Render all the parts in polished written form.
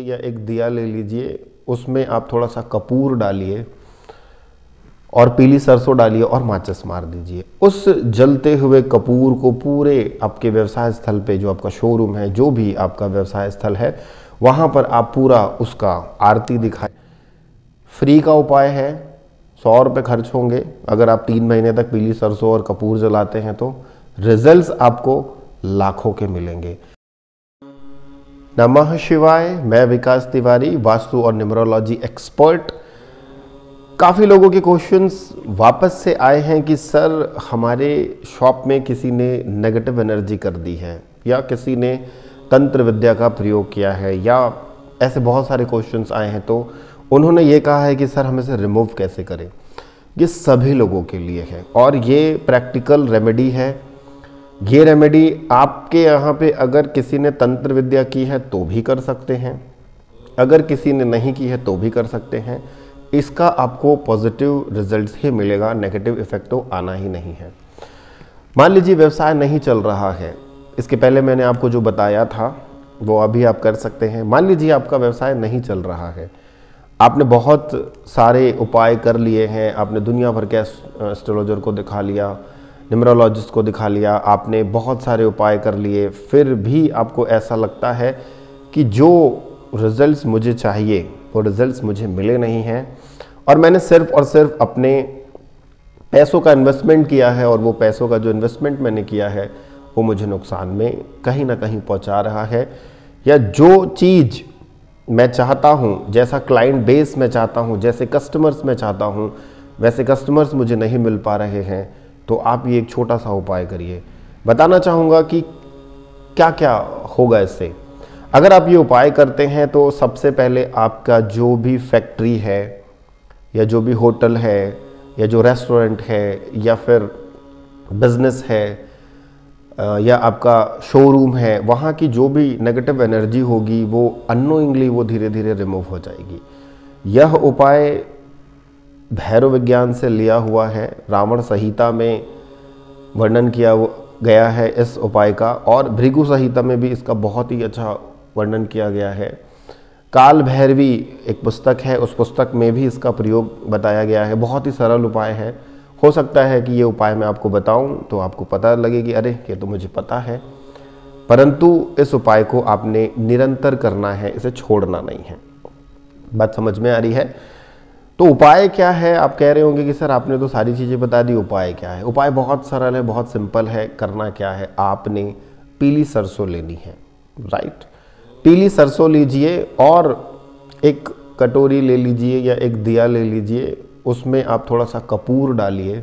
या एक दिया ले लीजिए, उसमें आप थोड़ा सा कपूर डालिए और पीली सरसों डालिए और माचिस मार दीजिए। उस जलते हुए कपूर को पूरे आपके व्यवसाय स्थल पे, जो आपका शोरूम है, जो भी आपका व्यवसाय स्थल है, वहां पर आप पूरा उसका आरती दिखाएं। फ्री का उपाय है, 100 रुपये खर्च होंगे। अगर आप 3 महीने तक पीली सरसों और कपूर जलाते हैं तो रिजल्ट्स आपको लाखों के मिलेंगे। नमः शिवाय। मैं विकास तिवारी, वास्तु और न्यूमरोलॉजी एक्सपर्ट। काफ़ी लोगों के क्वेश्चंस वापस से आए हैं कि सर हमारे शॉप में किसी ने नेगेटिव एनर्जी कर दी है, या किसी ने तंत्र विद्या का प्रयोग किया है, या ऐसे बहुत सारे क्वेश्चंस आए हैं। तो उन्होंने ये कहा है कि सर हम इसे रिमूव कैसे करें। ये सभी लोगों के लिए है और ये प्रैक्टिकल रेमेडी है। ये रेमेडी आपके यहाँ पे अगर किसी ने तंत्र विद्या की है तो भी कर सकते हैं, अगर किसी ने नहीं की है तो भी कर सकते हैं। इसका आपको पॉजिटिव रिजल्ट्स ही मिलेगा, नेगेटिव इफेक्ट तो आना ही नहीं है। मान लीजिए व्यवसाय नहीं चल रहा है, इसके पहले मैंने आपको जो बताया था वो अभी आप कर सकते हैं। मान लीजिए आपका व्यवसाय नहीं चल रहा है, आपने बहुत सारे उपाय कर लिए हैं, आपने दुनिया भर के एस्ट्रोलॉजर को दिखा लिया, न्यूमरोलॉजिस्ट को दिखा लिया, आपने बहुत सारे उपाय कर लिए, फिर भी आपको ऐसा लगता है कि जो रिजल्ट्स मुझे चाहिए वो रिजल्ट्स मुझे मिले नहीं हैं, और मैंने सिर्फ और सिर्फ अपने पैसों का इन्वेस्टमेंट किया है, और वो पैसों का जो इन्वेस्टमेंट मैंने किया है वो मुझे नुकसान में कहीं ना कहीं पहुंचा रहा है, या जो चीज़ मैं चाहता हूं, जैसा क्लाइंट बेस मैं चाहता हूं, जैसे कस्टमर्स मैं चाहता हूं, वैसे कस्टमर्स मुझे नहीं मिल पा रहे हैं। तो आप ये एक छोटा सा उपाय करिए। बताना चाहूँगा कि क्या क्या होगा इससे। अगर आप ये उपाय करते हैं तो सबसे पहले आपका जो भी फैक्ट्री है, या जो भी होटल है, या जो रेस्टोरेंट है, या फिर बिजनेस है, या आपका शोरूम है, वहाँ की जो भी नेगेटिव एनर्जी होगी वो अननोइंगली वो धीरे धीरे रिमूव हो जाएगी। यह उपाय भैरव विज्ञान से लिया हुआ है, रावण संहिता में वर्णन किया गया है इस उपाय का, और भृगु संहिता में भी इसका बहुत ही अच्छा वर्णन किया गया है। काल भैरवी एक पुस्तक है, उस पुस्तक में भी इसका प्रयोग बताया गया है। बहुत ही सरल उपाय है। हो सकता है कि ये उपाय मैं आपको बताऊं तो आपको पता लगे कि अरे ये तो मुझे पता है, परंतु इस उपाय को आपने निरंतर करना है, इसे छोड़ना नहीं है। बात समझ में आ रही है? तो उपाय क्या है? आप कह रहे होंगे कि सर आपने तो सारी चीज़ें बता दी, उपाय क्या है? उपाय बहुत सरल है, बहुत सिंपल है। करना क्या है, आपने पीली सरसों लेनी है, राइट? पीली सरसों लीजिए और एक कटोरी ले लीजिए या एक दिया ले लीजिए, उसमें आप थोड़ा सा कपूर डालिए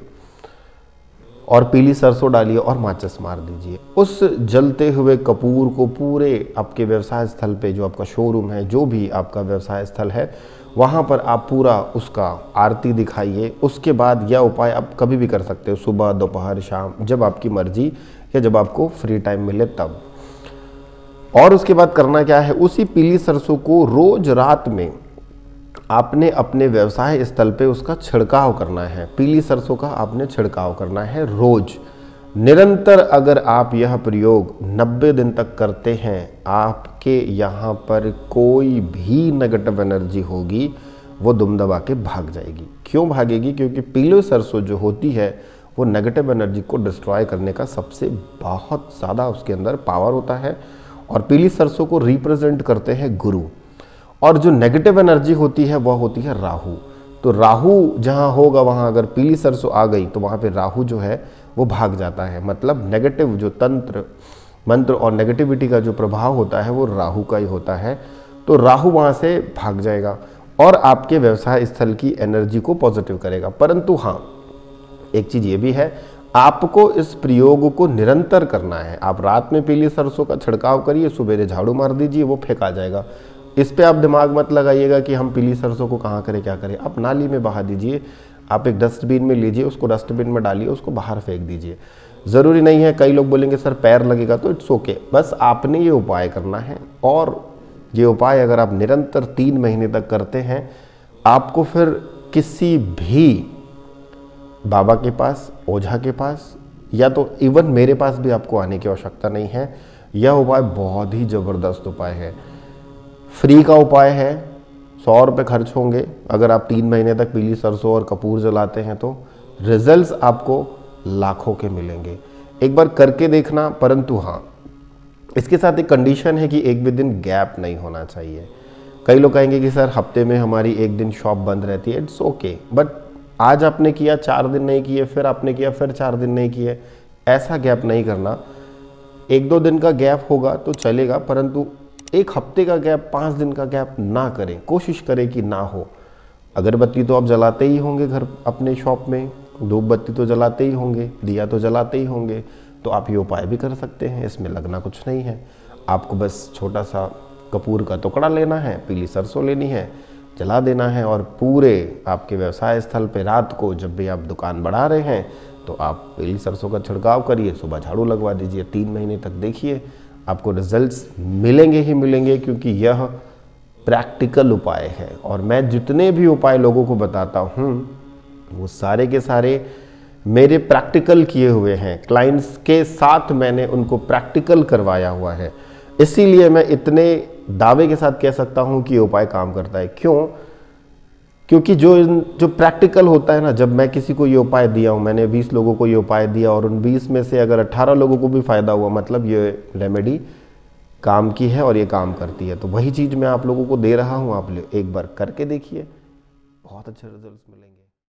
और पीली सरसों डालिए और माचिस मार दीजिए। उस जलते हुए कपूर को पूरे आपके व्यवसाय स्थल पे, जो आपका शोरूम है, जो भी आपका व्यवसाय स्थल है, वहाँ पर आप पूरा उसका आरती दिखाइए। उसके बाद यह उपाय आप कभी भी कर सकते हो, सुबह, दोपहर, शाम, जब आपकी मर्जी या जब आपको फ्री टाइम मिले तब। और उसके बाद करना क्या है, उसी पीली सरसों को रोज रात में आपने अपने व्यवसाय स्थल पे उसका छिड़काव करना है। पीली सरसों का आपने छिड़काव करना है रोज, निरंतर। अगर आप यह प्रयोग 90 दिन तक करते हैं, आपके यहाँ पर कोई भी नेगेटिव एनर्जी होगी वो दुम दबा के भाग जाएगी। क्यों भागेगी? क्योंकि पीली सरसों जो होती है वो नेगेटिव एनर्जी को डिस्ट्रॉय करने का सबसे बहुत ज़्यादा उसके अंदर पावर होता है, और पीली सरसों को रिप्रेजेंट करते हैं गुरु, और जो नेगेटिव एनर्जी होती है वह होती है राहु। तो राहु जहाँ होगा वहाँ अगर पीली सरसों आ गई तो वहाँ पे राहु जो है वो भाग जाता है। मतलब नेगेटिव जो तंत्र मंत्र और नेगेटिविटी का जो प्रभाव होता है वो राहु का ही होता है। तो राहु वहाँ से भाग जाएगा और आपके व्यवसाय स्थल की एनर्जी को पॉजिटिव करेगा। परंतु हाँ, एक चीज़ ये भी है, आपको इस प्रयोग को निरंतर करना है। आप रात में पीली सरसों का छिड़काव करिए, सुबह झाड़ू मार दीजिए, वो फेंका जाएगा। इस पे आप दिमाग मत लगाइएगा कि हम पीली सरसों को कहाँ करें, क्या करें। आप नाली में बहा दीजिए, आप एक डस्टबिन में लीजिए, उसको डस्टबिन में डालिए, उसको बाहर फेंक दीजिए। ज़रूरी नहीं है, कई लोग बोलेंगे सर पैर लगेगा, तो इट्स ओके। बस आपने ये उपाय करना है, और ये उपाय अगर आप निरंतर 3 महीने तक करते हैं, आपको फिर किसी भी बाबा के पास, ओझा के पास, या तो इवन मेरे पास भी आपको आने की आवश्यकता नहीं है। यह उपाय बहुत ही ज़बरदस्त उपाय है। फ्री का उपाय है, 100 रुपये खर्च होंगे। अगर आप 3 महीने तक पीली सरसों और कपूर जलाते हैं तो रिजल्ट्स आपको लाखों के मिलेंगे। एक बार करके देखना, परंतु हाँ, इसके साथ एक कंडीशन है कि एक भी दिन गैप नहीं होना चाहिए। कई लोग कहेंगे कि सर हफ्ते में हमारी एक दिन शॉप बंद रहती है, इट्स ओके, बट आज आपने किया 4 दिन नहीं किए, फिर आपने किया फिर 4 दिन नहीं किए, ऐसा गैप नहीं करना। 1-2 दिन का गैप होगा तो चलेगा, परंतु एक हफ्ते का गैप, 5 दिन का गैप ना करें, कोशिश करें कि ना हो। अगरबत्ती तो आप जलाते ही होंगे घर अपने शॉप में, धूप बत्ती तो जलाते ही होंगे, दिया तो जलाते ही होंगे, तो आप ये उपाय भी कर सकते हैं। इसमें लगना कुछ नहीं है, आपको बस छोटा सा कपूर का टुकड़ा लेना है, पीली सरसों लेनी है, जला देना है, और पूरे आपके व्यवसाय स्थल पे रात को जब भी आप दुकान बढ़ा रहे हैं तो आप पीली सरसों का छिड़काव करिए, सुबह झाड़ू लगवा दीजिए। 3 महीने तक देखिए, आपको रिजल्ट्स मिलेंगे ही मिलेंगे, क्योंकि यह प्रैक्टिकल उपाय है। और मैं जितने भी उपाय लोगों को बताता हूँ वो सारे के सारे मेरे प्रैक्टिकल किए हुए हैं, क्लाइंट्स के साथ मैंने उनको प्रैक्टिकल करवाया हुआ है। इसीलिए मैं इतने दावे के साथ कह सकता हूं कि ये उपाय काम करता है। क्यों? क्योंकि जो प्रैक्टिकल होता है ना, जब मैं किसी को ये उपाय दिया हूं, मैंने 20 लोगों को ये उपाय दिया और उन 20 में से अगर 18 लोगों को भी फायदा हुआ, मतलब ये रेमेडी काम की है और ये काम करती है। तो वही चीज़ मैं आप लोगों को दे रहा हूं, आप एक बार करके देखिए, बहुत अच्छे रिजल्ट्स मिलेंगे।